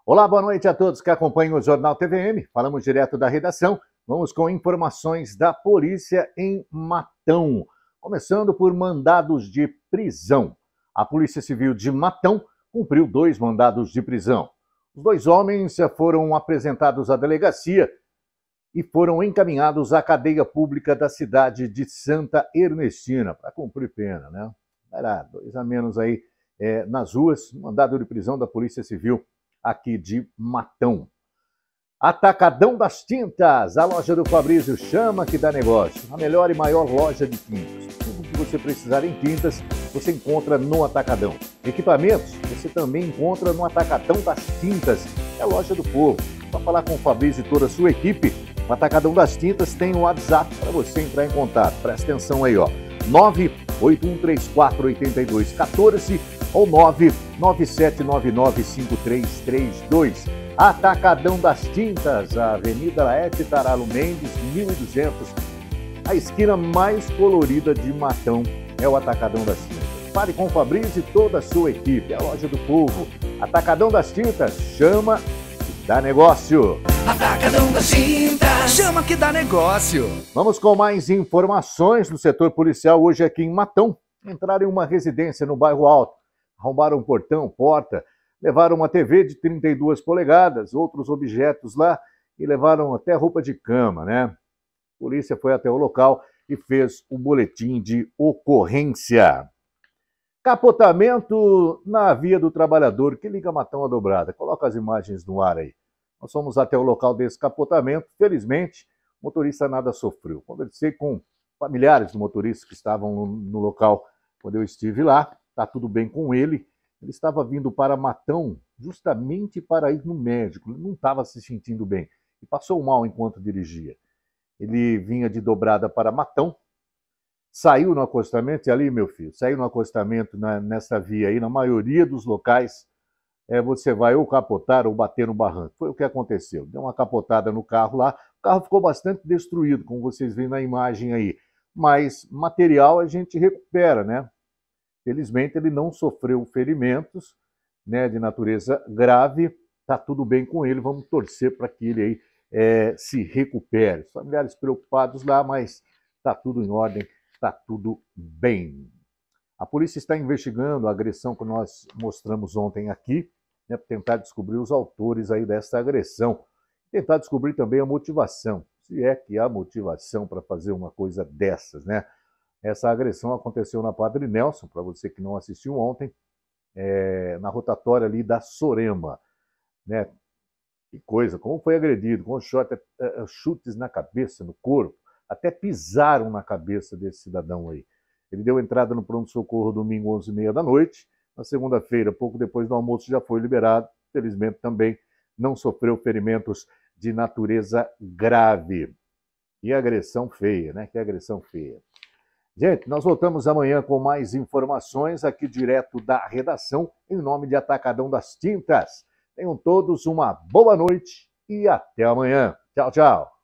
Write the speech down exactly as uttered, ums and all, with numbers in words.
Olá, boa noite a todos que acompanham o Jornal T V M. Falamos direto da redação. Vamos com informações da polícia em Matão. Começando por mandados de prisão. A Polícia Civil de Matão cumpriu dois mandados de prisão. Os dois homens foram apresentados à delegacia e foram encaminhados à cadeia pública da cidade de Santa Ernestina para cumprir pena, né? Era dois a menos aí é, nas ruas. Mandado de prisão da Polícia Civil aqui de Matão. Atacadão das Tintas, a loja do Fabrício, chama que dá negócio. A melhor e maior loja de tintas. Tudo que você precisar em tintas, você encontra no Atacadão. Equipamentos, você também encontra no Atacadão das Tintas. É a loja do povo. Para falar com o Fabrício e toda a sua equipe, o Atacadão das Tintas tem o WhatsApp para você entrar em contato. Presta atenção aí, ó. nove oito um três quatro oito dois um quatro ou nove nove sete nove nove cinco três três dois. Atacadão das Tintas, a Avenida Laerte Taralo Mendes, mil e duzentos. A esquina mais colorida de Matão é o Atacadão das Tintas. Fale com o Fabrício e toda a sua equipe, a loja do povo. Atacadão das Tintas, chama que dá negócio. Atacadão das Tintas, chama que dá negócio. Vamos com mais informações do setor policial hoje aqui em Matão. Entraram em uma residência no bairro Alto, arrombaram um portão, porta, levaram uma T V de trinta e duas polegadas, outros objetos lá e levaram até roupa de cama, né? A polícia foi até o local e fez o boletim de ocorrência. Capotamento na Via do Trabalhador, que liga Matão à Dobrada. Coloca as imagens no ar aí. Nós fomos até o local desse capotamento. Felizmente, o motorista nada sofreu. Conversei com familiares do motorista que estavam no, no local quando eu estive lá. Está tudo bem com ele. Ele estava vindo para Matão justamente para ir no médico. Ele não estava se sentindo bem e passou mal enquanto dirigia. Ele vinha de Dobrada para Matão, saiu no acostamento, e ali, meu filho, saiu no acostamento na, nessa via aí, na maioria dos locais, é, você vai ou capotar ou bater no barranco. Foi o que aconteceu. Deu uma capotada no carro lá, o carro ficou bastante destruído, como vocês veem na imagem aí. Mas material a gente recupera, né? Felizmente ele não sofreu ferimentos, né, de natureza grave, está tudo bem com ele, vamos torcer para que ele aí é, se recupere. Os familiares preocupados lá, mas está tudo em ordem, está tudo bem. A polícia está investigando a agressão que nós mostramos ontem aqui, né, para tentar descobrir os autores aí dessa agressão, tentar descobrir também a motivação, se é que há motivação para fazer uma coisa dessas, né? Essa agressão aconteceu na Padre Nelson, para você que não assistiu ontem, é, na rotatória ali da Sorema, né? Que coisa, como foi agredido, com short, chutes na cabeça, no corpo, até pisaram na cabeça desse cidadão aí. Ele deu entrada no pronto-socorro domingo, onze e meia da noite. Na segunda-feira, pouco depois do almoço, já foi liberado. Felizmente também não sofreu ferimentos de natureza grave. Que agressão feia, né? Que agressão feia. Gente, nós voltamos amanhã com mais informações aqui direto da redação, em nome de Atacadão das Tintas. Tenham todos uma boa noite e até amanhã. Tchau, tchau.